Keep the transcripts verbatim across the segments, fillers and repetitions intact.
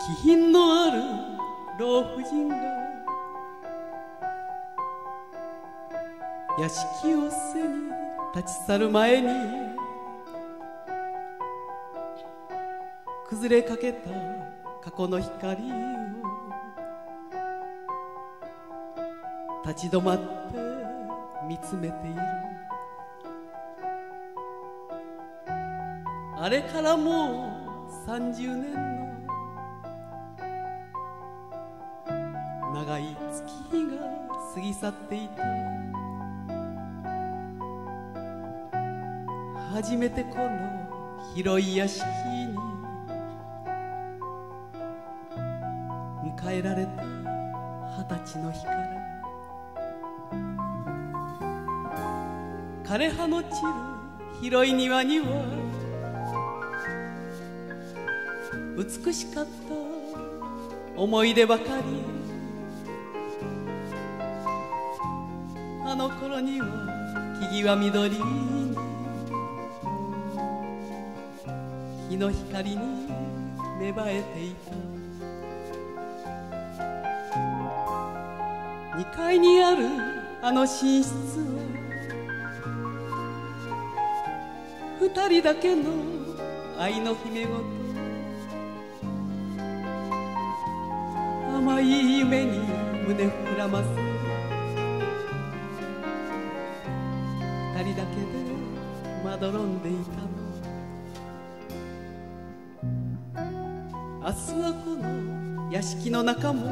気品のある老婦人が屋敷を背に立ち去る前に崩れかけた過去の光を立ち止まって見つめている。あれからもうさんじゅうねんの長い月日が過ぎ去っていた。初めてこの広い屋敷に迎えられた二十歳の日から、枯葉の散る広い庭には美しかった思い出ばかり。あの頃には木々は緑に日の光に芽生えていた。にかいにあるあの寝室は二人だけの愛の秘め事、甘い夢に胸膨らませ、二人だけでまどろんでいたの。明日はこの屋敷の中も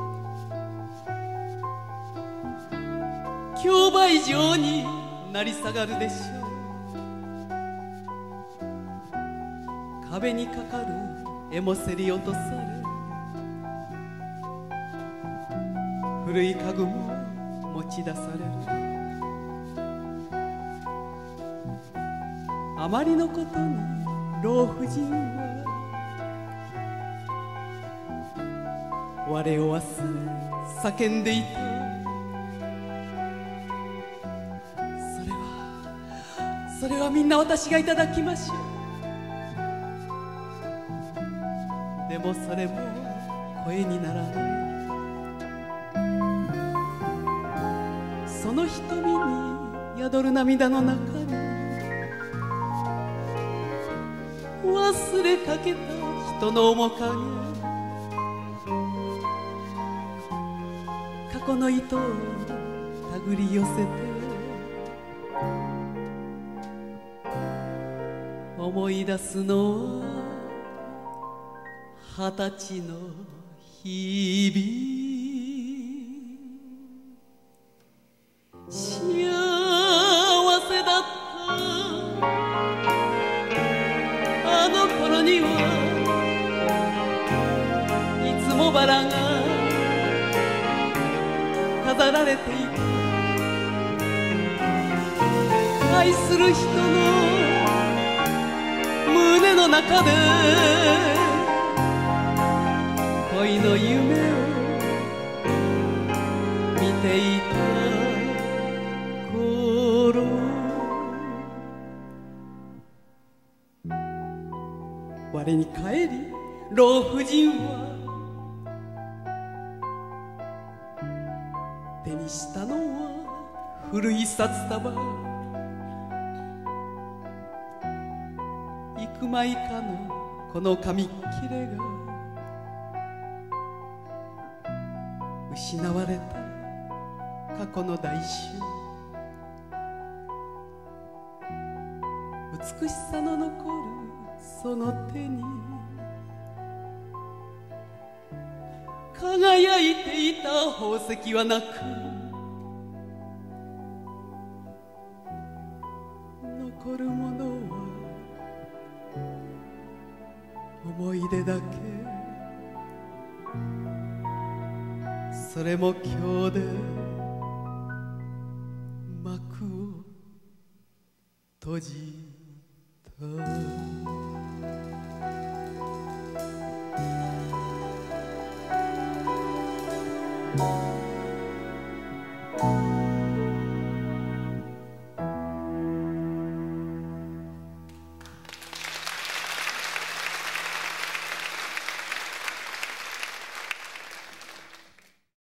競売場になり下がるでしょう。壁にかかる絵も競り落とされ、古い家具も持ち出される。あまりのことに老婦人は我を忘れ叫んでいた。それはそれはみんな私がいただきましょう。でもそれも声にならない。その瞳に宿る涙の中に忘れかけた人の面影、過去の糸を手繰り寄せて思い出すのは二十歳の日々。幸せだったあの頃にはいつもバラが飾られていた。愛する人の胸の中で恋の夢を見ていた頃、我に帰り老婦人は手にしたのは古い札束。幾枚かのこの紙切れが失われた過去の代償、美しさの残るその手に輝いていた宝石はなく、残るものは思い出だけ。それも今日で幕を閉じた。